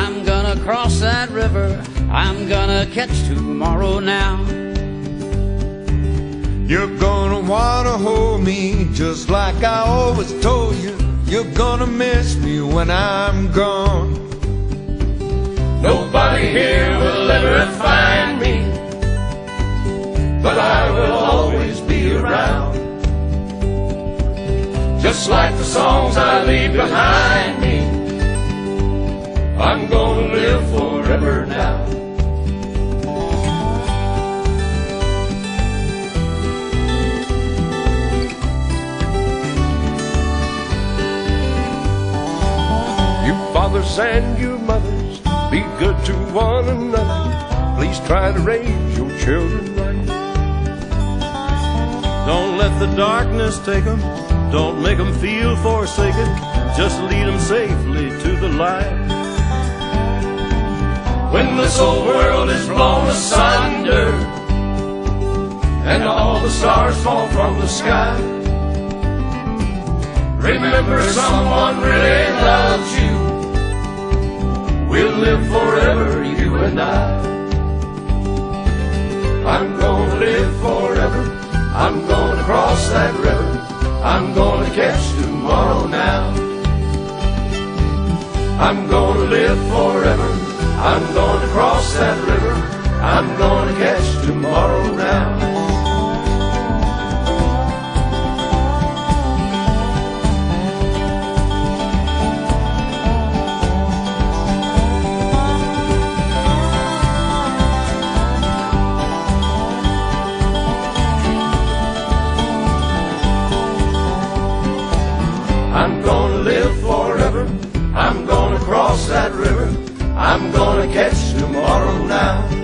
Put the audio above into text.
I'm gonna cross that river, I'm gonna catch tomorrow now. You're gonna wanna hold me just like I always told you. You're gonna miss me when I'm gone. Nobody here will ever find me, but I will always be around. Just like the songs I leave behind me, I'm gonna live forever now. You fathers and you mothers, be good to one another. Please try to raise your children right. Don't let the darkness take them, don't make them feel forsaken. Just lead them safely to the light. When this old world is blown asunder and all the stars fall from the sky, remember someone really loves you. We'll live forever, you and I. I'm gonna live forever, I'm gonna cross that river, I'm gonna catch tomorrow now. I'm gonna live forever, I'm gonna cross that river, I'm gonna catch tomorrow now. I'm gonna live forever, I'm gonna cross that river, I'm gonna catch tomorrow now.